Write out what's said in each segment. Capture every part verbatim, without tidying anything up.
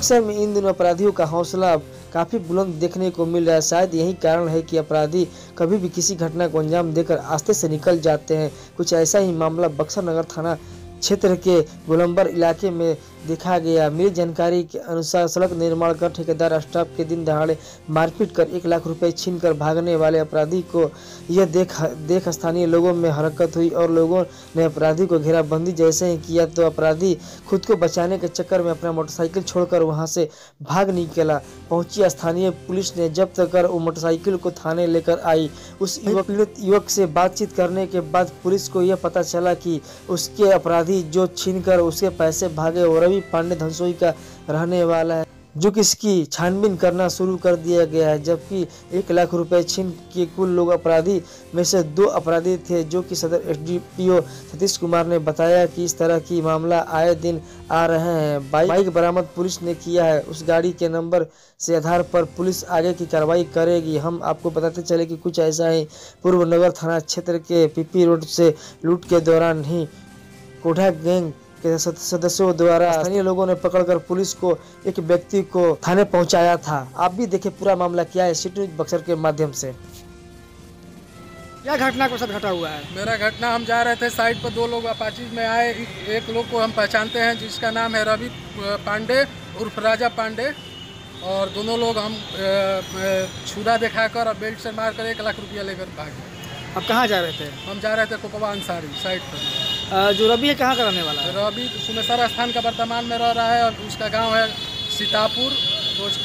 ऐसे में इन दिनों अपराधियों का हौसला काफ़ी बुलंद देखने को मिल रहा है। शायद यही कारण है कि अपराधी कभी भी किसी घटना को अंजाम देकर आस्ते से निकल जाते हैं। कुछ ऐसा ही मामला बक्सर नगर थाना क्षेत्र के गोलंबर इलाके में देखा गया। मिली जानकारी के अनुसार सड़क निर्माण कर ठेकेदार स्टाफ के दिन दहाड़े मारपीट कर एक लाख रुपए छीनकर भागने वाले अपराधी को यह देख देख स्थानीय लोगों में हरकत हुई और लोगों ने अपराधी को घेराबंदी जैसे ही किया तो अपराधी खुद को बचाने के चक्कर में अपना मोटरसाइकिल छोड़कर वहां से भाग निकला। पहुंची स्थानीय पुलिस ने जब्त कर वो मोटरसाइकिल को थाने लेकर आई। उस युवक पीड़ित युवक से बातचीत करने के बाद पुलिस को यह पता चला कि उसके अपराधी जो छीनकर उसके पैसे भागे वो रवि पांडे धनसोई का रहने वाला है, जो कि इसकी छानबीन करना शुरू कर दिया गया है। जबकि एक लाख रुपए छीन के कुल लोग अपराधी में से दो अपराधी थे, जो कि सदर एसडीपीओ सतीश कुमार ने बताया कि इस तरह की मामला आए दिन आ रहे हैं। बाइक बरामद पुलिस ने किया है। उस गाड़ी के नंबर से आधार पर पुलिस आगे की कार्रवाई करेगी। हम आपको बताते चले कि कुछ ऐसा ही पूर्व नगर थाना क्षेत्र के पीपी रोड से लूट के दौरान ही कोढ़ा गैंग के सदस्यों द्वारा स्थानीय लोगों ने पकड़कर पुलिस को एक व्यक्ति को थाने पहुंचाया था। आप भी देखें पूरा मामला क्या है सिटी न्यूज़ बक्सर के माध्यम से। क्या घटना के साथ घटा हुआ है? मेरा घटना, हम जा रहे थे साइड पर, दो लोग अपाची में आए। एक लोग को हम पहचानते हैं जिसका नाम है रवि पांडे उर्फ राजा पांडे, और दोनों लोग हम छुरा दिखाकर और बेल्ट से मारकर एक लाख रुपया लेकर भागे। अब कहाँ जा रहे थे? हम जा रहे थे कोकवा अंसारी साइड पर। जो रवि है कहाँ का रहने वाला है? रवि सुमेसर स्थान का वर्तमान में रह रहा है और उसका गांव है सीतापुर, पोस्ट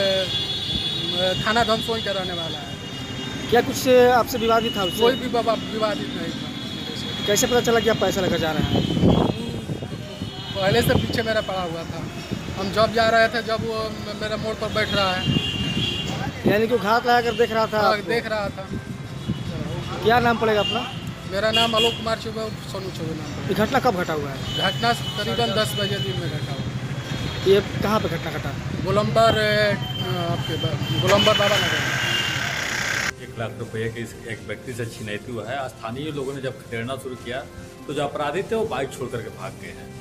थाना धनसोई का रहने वाला है। क्या कुछ आपसे विवादित था? कोई भी विवादित नहीं था। कैसे पता चला कि आप पैसा लेकर जा रहे हैं? पहले से पीछे मेरा पड़ा हुआ था। हम जब जा रहे थे, जब वो मेरे मोड़ पर बैठ रहा है, यानी कि घात लगा कर देख रहा था? देख रहा था। क्या नाम पड़ेगा अपना? मेरा नाम आलोक कुमार चौबे, सोनू चौबे नाम। ये घटना कब घटा हुआ है? घटना करीबन दस बजे दिन में घटा हुआ। ये कहाँ पे घटना घटा? गोलंबर, आपके गोलंबर बाबा नगर। एक लाख रुपये के एक व्यक्ति से छिनैती हुआ है। स्थानीय लोगों ने जब खदेड़ना शुरू किया तो जो अपराधी थे वो बाइक छोड़ करके भाग गए हैं।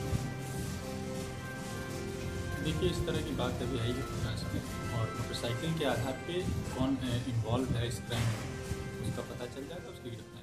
देखिए, इस तरह की बात अभी है और मोटरसाइकिल के आधार पे कौन इन्वॉल्व है इस क्राइम में उसका पता चल जाए तो उसकी गिरफ्तारी